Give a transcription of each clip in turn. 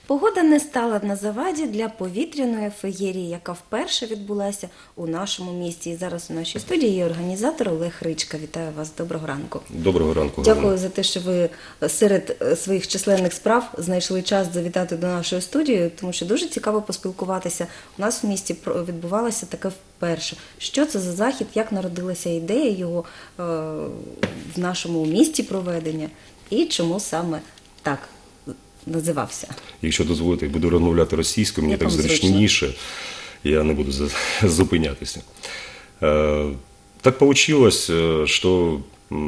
Погода не стала на заваді для повітряної феєрії, яка вперше відбулася у нашому місті. І зараз у нашій студії є організатор Олег Ричка. Вітаю вас, доброго ранку. Доброго ранку. Дякую за те, що ви серед своїх численних справ знайшли час завітати до нашої студії, тому що дуже цікаво поспілкуватися. У нас в місті відбувалося таке вперше. Що це за захід, як народилася ідея його в нашому місті проведення і чому саме так називався? Якщо дозволите, я буду розмовляти російською, мені так зручніше, я не буду зупинятися. Так получилось, что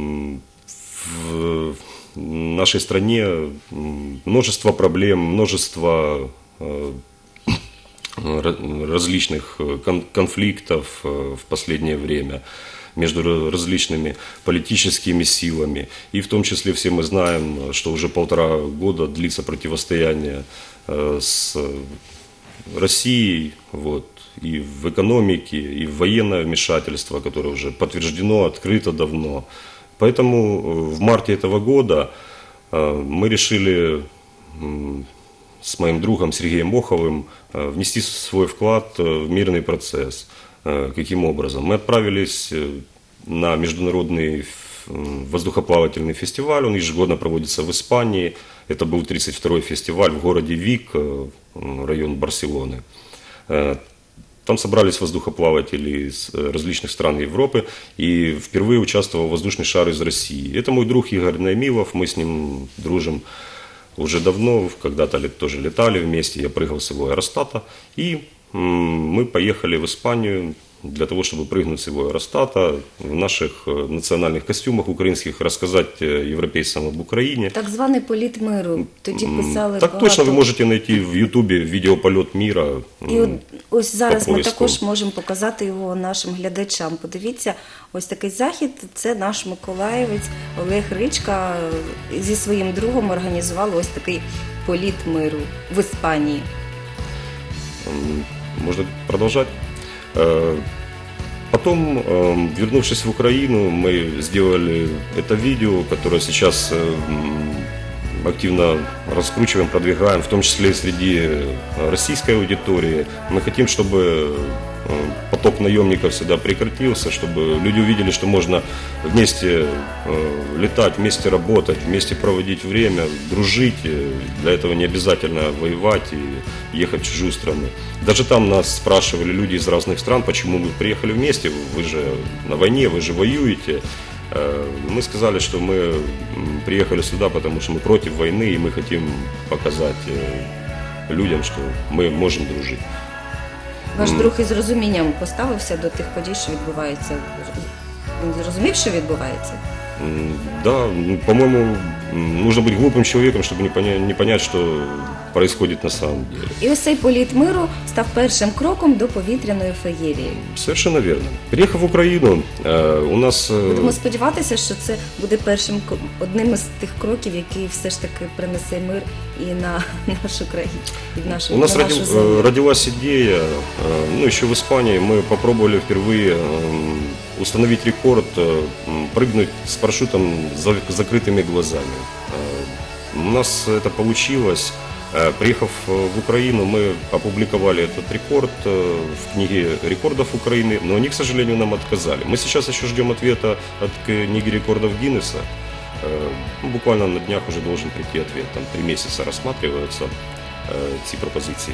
в нашей стране множество проблем, множество различных конфликтов в последнее время между различными политическими силами. И в том числе все мы знаем, что уже 1,5 года длится противостояние с Россией, вот, и в экономике, и в военное вмешательство, которое уже подтверждено, открыто давно. Поэтому в марте этого года мы решили с моим другом Сергеем Моховым внести свой вклад в мирный процесс. Каким образом? Мы отправились на международный воздухоплавательный фестиваль, он ежегодно проводится в Испании. Это был 32-й фестиваль в городе Вик, район Барселоны. Там собрались воздухоплаватели из различных стран Европы, и впервые участвовал воздушный шар из России. Это мой друг Игорь Наймилов, мы с ним дружим уже давно, когда-то тоже летали вместе, я прыгал с его аэростата, и мы поехали в Испанию для того, чтобы прыгнуть с его аэростата в наших национальных костюмах украинских, рассказать европейцам об Украине. Так званий політ миру. Тоді писали так багато. точно, ви можете знайти в Ютубі відео «Польот мира». І ось зараз ми також можемо показати його нашим глядачам. Подивіться, ось такий захід, це наш миколаївець Олег Ричка зі своїм другом організували ось такий політ миру в Іспанії. Можно продолжать? Потом, вернувшись в Украину, мы сделали это видео, которое сейчас активно раскручиваем, продвигаем, в том числе и среди российской аудитории. Мы хотим, чтобы поток наемников сюда прекратился, чтобы люди увидели, что можно вместе летать, вместе работать, вместе проводить время, дружить. Для этого не обязательно воевать и ехать в чужую страну. Даже там нас спрашивали люди из разных стран, почему вы приехали вместе, вы же на войне, вы же воюете. Мы сказали, что мы приехали сюда, потому что мы против войны, и мы хотим показать людям, что мы можем дружить. Ваш друг із розумінням поставився до тих подій, що відбуваються? Він зрозумів, що відбувається? Да, по-моему, нужно быть глупым человеком, чтобы не понять, что происходит на самом деле. І ось цей політ миру став першим кроком до повітряної феєрії. Совершенно верно. Приехав в Украину, у нас... Будемо сподіватися, що це буде одним із тих кроків, який все ж таки принесе мир і на нашу країну, і в нашу, у нас на нашу землю. Родилась идея, еще в Испании мы попробовали впервые установить рекорд, прыгнуть с парашютом с закрытыми глазами. У нас это получилось. Приехав в Украину, мы опубликовали этот рекорд в книге рекордов Украины, но они, к сожалению, нам отказали. Мы сейчас еще ждем ответа от книги рекордов Гиннесса. Буквально на днях уже должен прийти ответ. Там 3 месяца рассматриваются эти пропозиции.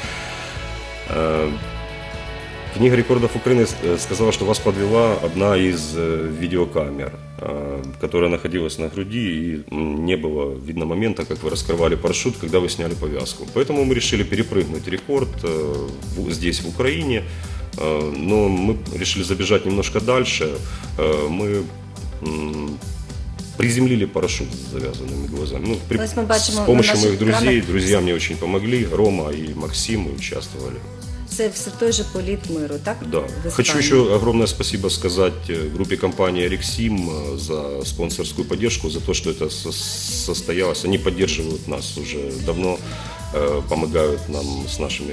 Книга рекордов Украины сказала, что вас подвела одна из видеокамер, которая находилась на груди, и не было видно момента, как вы раскрывали парашют, когда вы сняли повязку. Поэтому мы решили перепрыгнуть рекорд здесь, в Украине, но мы решили забежать немножко дальше. Мы приземлили парашют с завязанными глазами. С помощью моих друзей, друзья мне очень помогли, Рома и Максим, мы участвовали. Це все той же політ миру, так? Да. Хочу еще огромное спасибо сказать группе компании «Рексим» за спонсорскую поддержку, за то, что это состоялось. Они поддерживают нас уже давно, помогают нам с нашими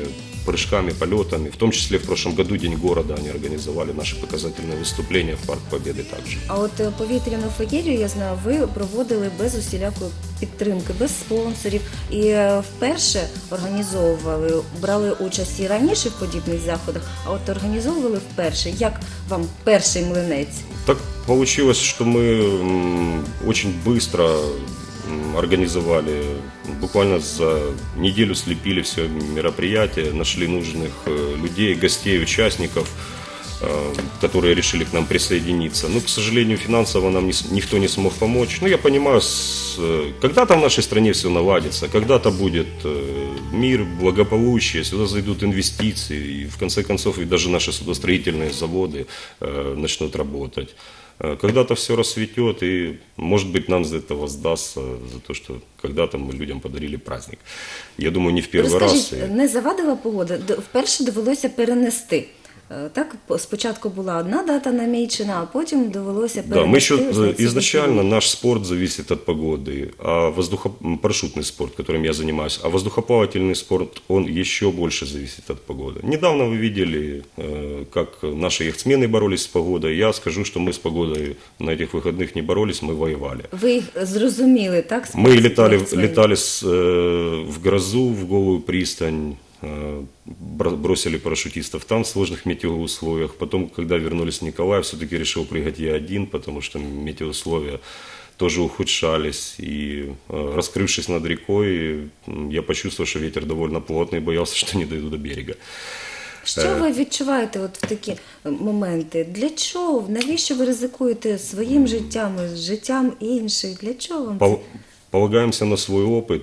прыжками, полетами. В том числе в прошлом году День города они организовали наши показательные выступления в Парк Победы также. А от повітряну феєрію, я знаю, ви проводили без усілякої підтримки, без спонсорів. І вперше організовували, брали участь і раніше в подібних заходах, а от організовували вперше. Як вам перший млинець? Так получилось, что мы очень быстро организовали, буквально за неделю слепили все мероприятие, нашли нужных людей, гостей, участников, которые решили к нам присоединиться. Но, к сожалению, финансово нам никто не смог помочь. Ну, я понимаю, когда-то в нашей стране все наладится, когда-то будет мир, благополучие, сюда зайдут инвестиции, и в конце концов и даже наши судостроительные заводы начнут работать. Когда-то все расцветет, и, может быть, нам за это воздастся, за то, что когда-то мы людям подарили праздник. Я думаю, не в первый раз. Розкажіть, не завадила погода? Вперше довелося перенести. Так, спочатку була одна дата намічена, а потім довелося Да, мы перенести. еще ось на ці изначально вихідні. наш спорт зависит от погоды, а парашютный спорт, которым я занимаюсь, а воздухоплавательный спорт, он еще больше зависит от погоды. Недавно вы видели, как наши яхтсмены боролись с погодой. Я скажу, что мы с погодой на этих выходных не боролись, мы воевали. Ви їх зрозуміли, так? Мы летали спортсменів? в грозу, в голую пристань, бросили парашютистов там в сложных метеоусловиях. Потом, когда вернулись в Николаев, все-таки решил прыгать я один, потому что метеоусловия тоже ухудшались. И раскрывшись над рекой, я почувствовал, что ветер довольно плотный, боялся, что не дойду до берега. Що ви відчуваєте от в такі моменти? Для чого? Навіщо ви ризикуєте своїм життям, життям інших? Для чого вам це? Полагаемся на свой опыт.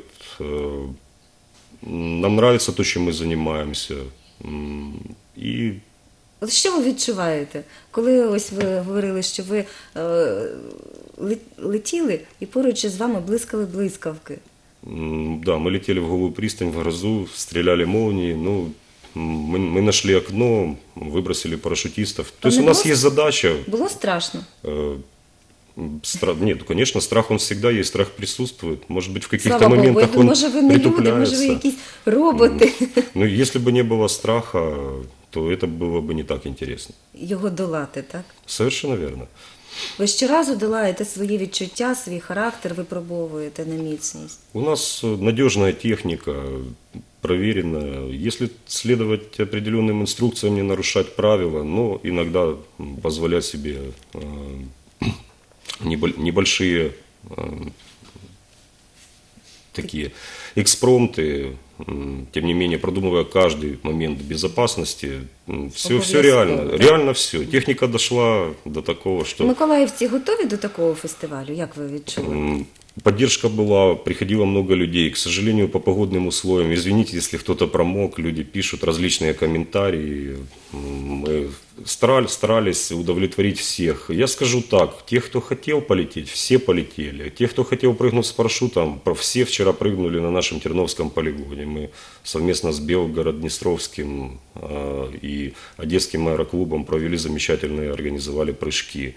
Нам нравится то, чем мы занимаемся. И От що ви відчуваєте, коли ось ви говорили, що ви летіли і поруч із вами блискали блискавки? да, мы летели в голую пристань, в грозу, стреляли молнии. Ну, мы нашли окно, выбросили парашютистов. То есть у нас есть задача. Було страшно? Нет, конечно, страх он всегда есть, страх присутствует. Может быть, в каких-то Слава Богу, я моментах думаю, он може ви не люди, може ви притупляется. якісь роботи. Ну, если бы не было страха, то это было бы не так интересно. Його долати, так? Совершенно верно. Ви щоразу долаєте свої відчуття, свій характер, випробовуєте на міцність. У нас надежная техника, проверенная. Если следовать определенным инструкциям, не нарушать правила, но иногда позволять себе небольшие такие экспромты, тем не менее, продумывая каждый момент безопасности, все Обов'язково, реально, так. реально все. Техника дошла до такого, что Миколаївці готові до такого фестивалю? Як ви відчули? поддержка была, приходило много людей. К сожалению, по погодным условиям, извините, если кто-то промок, люди пишут различные комментарии. Мы старались удовлетворить всех. Я скажу так, те, кто хотел полететь, все полетели. Те, кто хотел прыгнуть с парашютом, все вчера прыгнули на нашем Терновском полигоне. Мы совместно с Белгород-Днестровским и Одесским аэроклубом провели замечательные, организовали прыжки.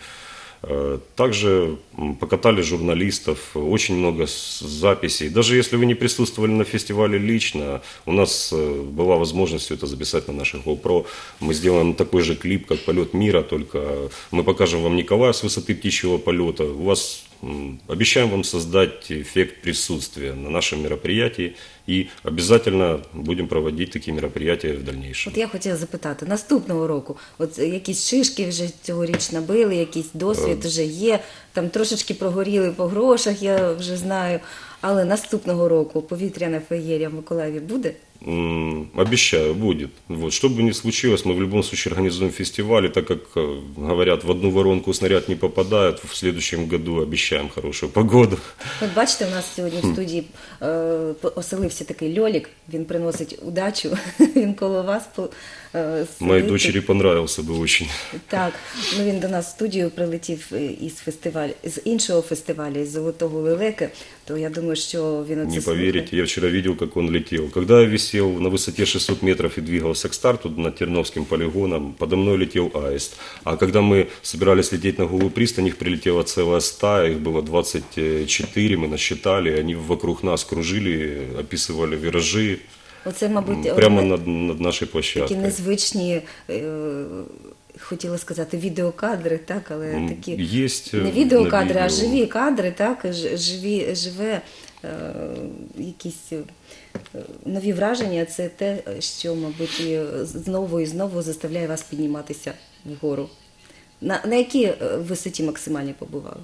Также покатали журналистов, очень много записей. Даже если вы не присутствовали на фестивале лично, у нас была возможность все это записать на наших GoPro. Мы сделаем такой же клип, как «Полет мира», только мы покажем вам Николаев с высоты птичьего полета. У вас обещаем вам создать эффект присутствия на нашем мероприятии и обязательно будем проводить такие мероприятия в дальнейшем. От я хотіла запитати, наступного року, от якісь шишки вже цьогоріч набили, якийсь досвід вже є, там трошечки прогоріли по грошах, я вже знаю, але наступного року повітряна феєрія в Миколаєві буде? Обещаю, будет. Вот. Что бы ни случилось, мы в любом случае организуем фестиваль, и так как, говорят, в одну воронку снаряд не попадает, в следующем году обещаем хорошую погоду. От бачите, у нас сьогодні в студії оселився такий льолік, він приносить удачу, він коло вас Моей сидить. дочери понравился бы очень. Так, ну він до нас в студію прилетів з іншого фестивалю, із Золотого Лелеки, то я думаю, що він оце Не слухає. поверите, я вчера видел, как он летел. Когда я висел на высоте 600 метров и двигался к старту над Терновским полигоном, подо мной летел аист. А когда мы собирались лететь на голую пристань, их прилетела целая стая, их было 24, мы насчитали, они вокруг нас кружили, описывали виражи. Оце, мабуть, прямо над нашей такі площадкой. незвичні, хотіла сказати, відеокадри, так, але такі Есть не відеокадри, на а видео. живі кадри, так, живе якісь нові враження. Це те, що, мабуть, і знову заставляє вас підніматися вгору. На якій висоті максимальні побували?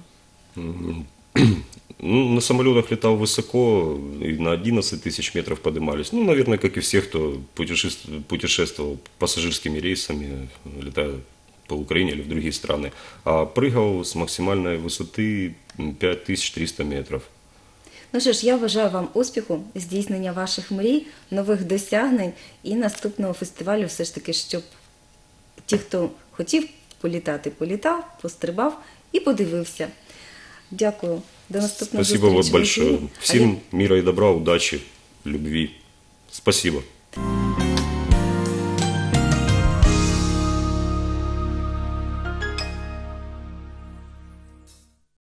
Ну, на самолетах летал высоко, и на 11 тысяч метров поднимались. Ну, наверное, как и все, кто путешествовал пассажирскими рейсами, летая по Украине или в другие страны. А прыгал с максимальной высоты 5300 метров. Ну що ж, я бажаю вам успіху, здійснення ваших мрій, нових досягнень і наступного фестивалю все ж таки, щоб ті, хто хотів політати, політав, пострибав і подивився. Дякую. До наступного Спасибо вот зустрічі в ефірі. большое. Всем мира и добра, удачи, любви. Спасибо.